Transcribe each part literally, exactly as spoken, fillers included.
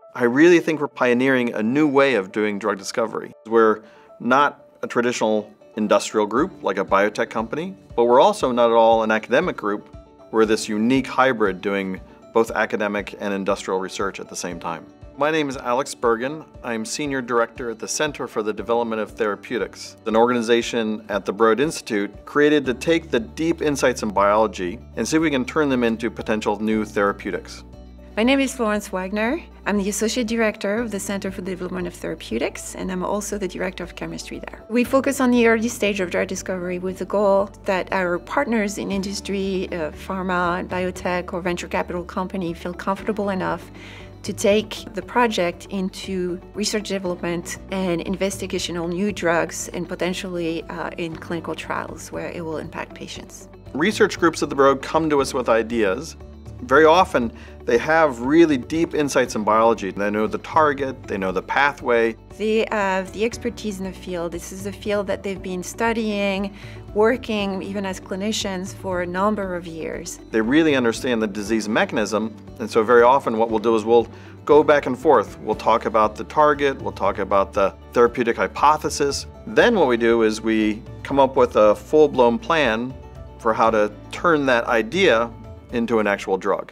I really think we're pioneering a new way of doing drug discovery. We're not a traditional industrial group like a biotech company, but we're also not at all an academic group. We're this unique hybrid doing both academic and industrial research at the same time. My name is Alex Burgin. I'm Senior Director at the Center for the Development of Therapeutics, an organization at the Broad Institute created to take the deep insights in biology and see if we can turn them into potential new therapeutics. My name is Florence Wagner. I'm the Associate Director of the Center for the Development of Therapeutics, and I'm also the Director of Chemistry there. We focus on the early stage of drug discovery with the goal that our partners in industry, uh, pharma, biotech, or venture capital company feel comfortable enough to take the project into research development and investigation on new drugs and potentially uh, in clinical trials where it will impact patients. Research groups at the Broad come to us with ideas. Very often, they have really deep insights in biology. They know the target, they know the pathway. They have the expertise in the field. This is a field that they've been studying, working even as clinicians for a number of years. They really understand the disease mechanism, and so very often what we'll do is we'll go back and forth. We'll talk about the target, we'll talk about the therapeutic hypothesis. Then what we do is we come up with a full-blown plan for how to turn that idea into an actual drug.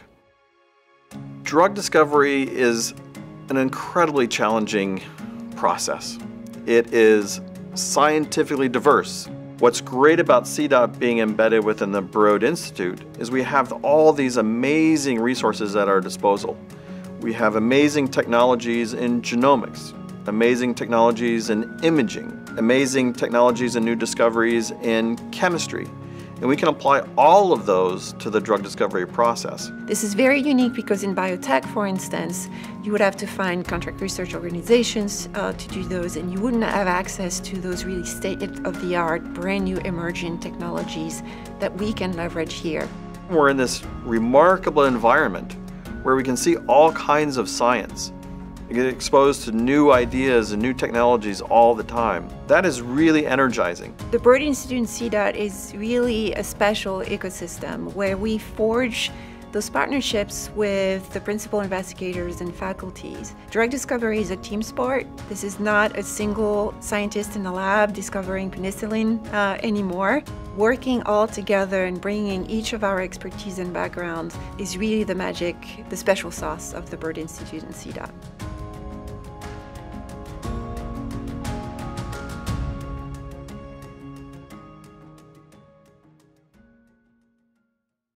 Drug discovery is an incredibly challenging process. It is scientifically diverse. What's great about CDoT being embedded within the Broad Institute is we have all these amazing resources at our disposal. We have amazing technologies in genomics, amazing technologies in imaging, amazing technologies and new discoveries in chemistry. And we can apply all of those to the drug discovery process. This is very unique because in biotech, for instance, you would have to find contract research organizations uh, to do those, and you wouldn't have access to those really state-of-the-art, brand new emerging technologies that we can leverage here. We're in this remarkable environment where we can see all kinds of science. You get exposed to new ideas and new technologies all the time. That is really energizing. The Broad Institute and CDoT is really a special ecosystem where we forge those partnerships with the principal investigators and faculties. Drug discovery is a team sport. This is not a single scientist in the lab discovering penicillin uh, anymore. Working all together and bringing each of our expertise and backgrounds is really the magic, the special sauce of the Broad Institute and CDoT.